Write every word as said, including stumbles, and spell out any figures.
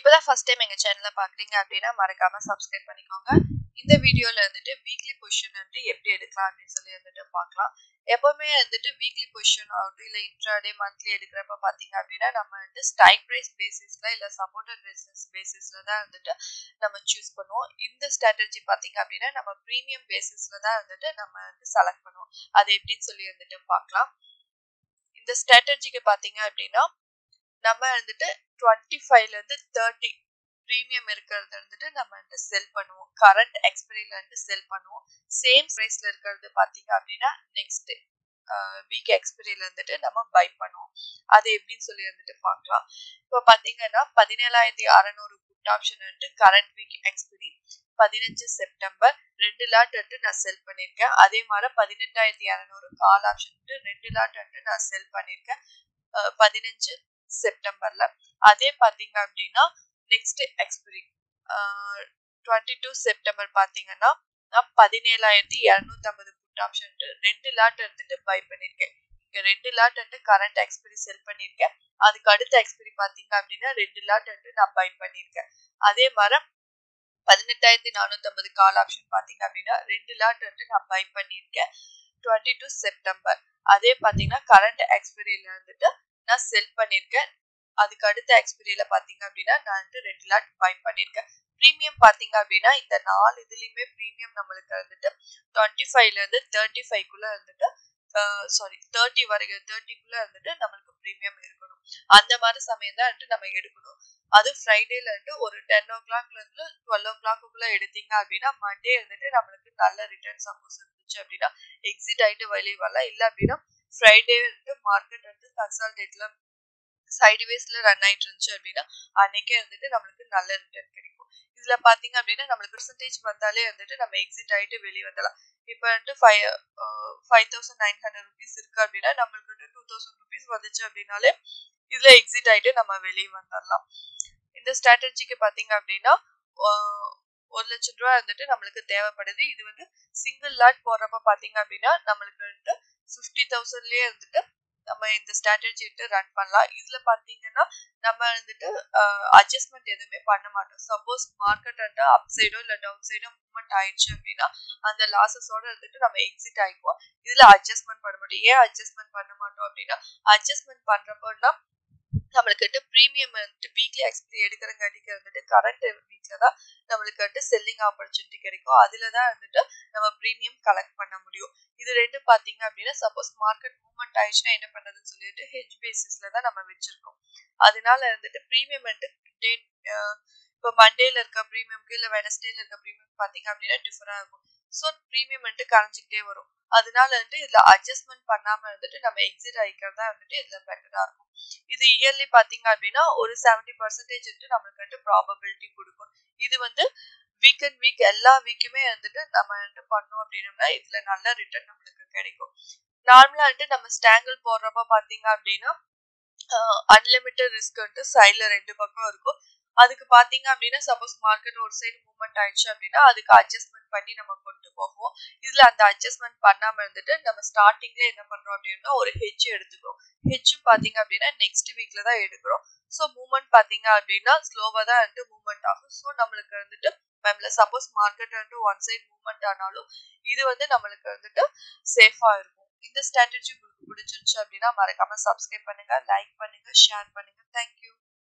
இப்போதான் first time எங்க சேனலை பாக்குறீங்க அப்படின்னா மறக்காம சப்ஸ்கிரைப் பண்ணிக்கோங்க. இந்த வீடியோல வந்துட்டு வீக்லி பொசிஷன் வந்து எப்படி எடுக்கலாம் அப்படின்னு சொல்லி வந்துட்டு பார்க்கலாம். எப்பவுமே வந்துட்டு வீக்லி பொசிஷன் ஆகட்டும் இல்ல இன்ட்ராடே மந்த்லி எடுக்கிறப்ப பாத்தீங்க அப்படின்னா நம்ம வந்து ஸ்ட்ரைக் பிரைஸ் பேசிஸ்ல இல்ல சப்போர்ட்டட் ரெசிஸ்டன்ஸ் பேசிஸ்ல தான் வந்துட்டு நம்ம சூஸ் பண்ணுவோம். இந்த ஸ்ட்ராட்டஜி பாத்தீங்க அப்படின்னா நம்ம பிரீமியம் பேசிஸ்ல தான் வந்துட்டு நம்ம வந்து செலக்ட் பண்ணுவோம். அது எப்படின்னு சொல்லி வந்துட்டு பார்க்கலாம். இந்த ஸ்ட்ராட்டஜிக்கு பாத்தீங்க அப்படின்னா நம்ம வந்துட்டு டுவெண்ட்டி ஃபைவ்ல இருந்து தேர்ட்டி பிரீமியம் இருக்கிறது வந்துட்டு நம்ம வந்து செல் பண்ணுவோம். கரண்ட் எக்ஸ்பைரியில இருந்து செல் பண்ணுவோம். சேம் பிரைஸ்ல இருக்கிறது பாத்தீங்க அப்படின்னா நெக்ஸ்ட் வீக் எக்ஸ்பைரியில இருந்துட்டு நம்ம பை பண்ணுவோம். அது எப்படின்னு சொல்லி வந்துட்டு பார்க்கலாம். இப்போ பாத்தீங்கன்னா பதினேழாயிரத்தி அறுநூறு புட் ஆப்ஷன் வந்து கரண்ட் வீக் எக்ஸ்பைரி பதினஞ்சு செப்டம்பர் ரெண்டு லாட் வந்து நான் செல் பண்ணிருக்கேன். அதே மாதிரி பதினெட்டாயிரத்தி இரநூறு கால் ஆப்ஷன் வந்து ரெண்டு லாட் வந்து நான் செல் பண்ணிருக்கேன் பதினஞ்சு செப்டம்பர்ல. அதே பாத்தீங்க அப்படின்னா next expiry twenty two September பாத்தீங்கன்னா நான் பதினேழாயிரத்தி இருநூத்தி ஐம்பது புட் ஆப்ஷன் ரெண்டு லாட் வந்துட்டு பை பண்ணிருக்கேன். இங்க ரெண்டு லாட் வந்து கரண்ட் எக்ஸ்பைரி செல் பண்ணிருக்கேன். அதுக்கு அடுத்த எக்ஸ்பைரி பாத்தீங்க அப்படின்னா ரெண்டு லாட் வந்து நான் பை பண்ணிருக்கேன். அதே மாதிரி பதினெட்டாயிரத்தி நானூத்தி ஐம்பது கால் ஆப்ஷன் பாத்தீங்க அப்படின்னா ரெண்டு லாட் வந்து நான் பை பண்ணிருக்கேன் டுவெண்ட்டி டூ செப்டம்பர். அதே பாத்தீங்கன்னா கரண்ட் எக்ஸ்பைரியில வந்துட்டு நான் செல் பண்ணிருக்கேன். அதுக்கு அடுத்த எக்ஸ்பைரியில பாத்தீங்க அப்படின்னா நான் வந்து ரெண்டு லாட் பை பண்ணிருக்கேன். பிரீமியம் பாத்தீங்க அப்படின்னா இந்த நாலு இதுலயுமே பிரீமியம் நம்மளுக்கு வந்துட்டு டுவெண்ட்டி ஃபைவ்ல இருந்து தேர்ட்டி ஃபைவ் குள்ள வந்துட்டு சாரி தேர்ட்டி வரைக்கும் தேர்ட்டிக்குள்ள வந்துட்டு நம்மளுக்கு பிரீமியம் இருக்கணும். அந்த மாதிரி சமயம் தான் வந்துட்டு நம்ம எடுக்கணும். அது ஃப்ரைடேல இருந்து ஒரு டென் ஓ கிளாக்ல இருந்து டுவெல் ஓ கிளாக்குள்ள எடுத்தீங்க அப்படின்னா மண்டே வந்துட்டு நம்மளுக்கு நல்ல ரிட்டர்ன் சப்போஸ் இருந்துச்சு அப்படின்னா எக்ஸிட் ஆயிட்டு வெளியே வரலாம். இல்ல அப்படின்னா ஃப்ரைடே வந்துட்டு மார்க்கெட் வந்து கன்சால்டேட்ல சைடுவேஸ்ல ரன் ஆயிட்டு இருந்துச்சு அப்படின்னா அன்னைக்கே வந்துட்டு நம்மளுக்கு நல்ல ரிட்டர்ன் கிடைக்கும். இதுல பாத்தீங்க அப்படின்னா நம்மளுக்கு பெர்சன்டேஜ் வந்தாலே வந்துட்டு நம்ம எக்ஸிட் ஆயிட்டு வெளியே வந்துடலாம். இப்ப வந்துட்டு five five thousand nine hundred rupees இருக்கு அப்படின்னா நம்மளுக்கு வந்து டூ தௌசண்ட் ருபீஸ் வந்துச்சு அப்படின்னாலே இதுல எக்ஸிட் ஆயிட்டு நம்ம வெளியே வந்துடலாம். இந்த ஸ்ட்ராட்டஜிக்கு பாத்தீங்க அப்படின்னா ஒரு லட்சம் ரூபாய் வந்துட்டு நம்மளுக்கு தேவைப்படுது. இது வந்து சிங்கிள் லாட் போடுறப்ப பாத்தீங்க அப்படின்னா நம்மளுக்கு வந்துட்டு பிப்டி தௌசண்ட்லயே வந்துட்டு நம்ம இந்த ஸ்ட்ராட்டஜி எடுத்து ரன் பண்ணலாம். இதுல பாத்தீங்கன்னா நம்ம வந்துட்டு அட்ஜஸ்ட்மெண்ட் எதுவுமே பண்ண மாட்டோம். சப்போஸ் மார்க்கெட் வந்து அப் சைடோ இல்ல டவுன் சைடோ மூவ்மெண்ட் ஆயிடுச்சு அப்படின்னா அந்த லாசஸோட வந்துட்டு நம்ம எக்ஸிட் ஆயிக்குவோம். இதுல அட்ஜஸ்ட்மெண்ட் பண்ண மாட்டோம். ஏன் அட்ஜஸ்ட்மெண்ட் பண்ண மாட்டோம் அப்படின்னா அட்ஜஸ்ட்மெண்ட் பண்றப்போனா நம்மளுக்கு வந்து பிரீமியம் வந்துட்டு வீக்லி எக்ஸ்பைரி எடுக்கிறங்காட்டிக்கு வந்துட்டு கரண்ட் வீக்ல தான் நம்மளுக்கு வந்து செல்லிங் ஆப்பர்ச்சுனிட்டி கிடைக்கும். அதுலதான் வந்துட்டு நம்ம பிரீமியம் கலெக்ட் பண்ண முடியும். இது ரெண்டு பாத்தீங்க அப்படின்னா சப்போஸ் மார்க்கெட் மூவ்மெண்ட் ஆயிடுச்சுன்னா என்ன பண்றதுன்னு சொல்லிட்டு ஹெட்ஜ் பேசிஸ்ல தான் நம்ம வச்சிருக்கோம். அதனால வந்துட்டு பிரீமியம் வந்து டேட் இப்போ மண்டேல இருக்க பிரீமியம்க்கு இல்ல வெனஸ்டேல இருக்க பிரீமியம் பாத்தீங்க அப்படின்னா டிஃபரா இருக்கும். ஸோ பிரீமியம் வந்துட்டு கரைஞ்சிக்கிட்டே வரும். அதனால வந்து இதுல அட்ஜஸ்ட்மெண்ட் பண்ணாம இருந்துட்டு நம்ம எக்ஸிட் ஆகிக்கிறதா வந்துட்டு இதுல பெட்டரா இருக்கும். இது இயர்லி பாத்தீங்க அப்படின்னா ஒரு செவன்டி பர்சன்டேஜ் வந்துட்டு நம்மளுக்கு வந்து ப்ராபபிலிட்டி கொடுக்கும். இது வந்து வீக் அண்ட் வீக் எல்லா வீக்குமே வந்துட்டு நம்ம வந்துட்டு பண்ணோம் அப்படின்னா இதுல நல்ல ரிட்டர்ன் நம்மளுக்கு கிடைக்கும். நார்மலா வந்துட்டு நம்ம ஸ்டாங்கிள் போடுறப்ப பாத்தீங்க அப்படின்னா அன்லிமிட்டட் ரிஸ்க் வந்துட்டு சைட்ல ரெண்டு பக்கம் இருக்கும். அதுக்கு பாத்தீங்க அப்படின்னா சப்போஸ் மார்க்கெட் ஒரு சைடு மூவ்மெண்ட் ஆயிடுச்சு அப்படின்னா அதுக்கு அட்ஜஸ்ட்மெண்ட் பண்ணி நம்ம கொண்டு போவோம். இதுல அந்த அட்ஜஸ்ட்மெண்ட் பண்ணாம இருந்துட்டு நம்ம ஸ்டார்டிங்ல என்ன பண்றோம் அப்படின்னா ஒரு ஹெட்ஜ் எடுத்துக்கிறோம். ஹெட்ஜும் பாத்தீங்க அப்படின்னா நெக்ஸ்ட் வீக்ல தான் எடுக்கிறோம். ஸோ மூவ்மெண்ட் பாத்தீங்க அப்படின்னா ஸ்லோவா தான் வந்துட்டு மூவ்மெண்ட் ஆகும். ஸோ நம்மளுக்கு வந்துட்டு சப்போஸ் மார்க்கெட் வந்துட்டு ஒன் சைட் மூவ்மெண்ட் ஆனாலும் இது வந்து நம்மளுக்கு வந்துட்டு சேஃபா இருக்கும். இந்த ஸ்ட்ராட்டஜி உங்களுக்கு பிடிச்சிருந்துச்சு அப்படின்னா மறக்காம சப்ஸ்கிரைப் பண்ணுங்க, லைக் பண்ணுங்க, ஷேர் பண்ணுங்க. தேங்க்யூ.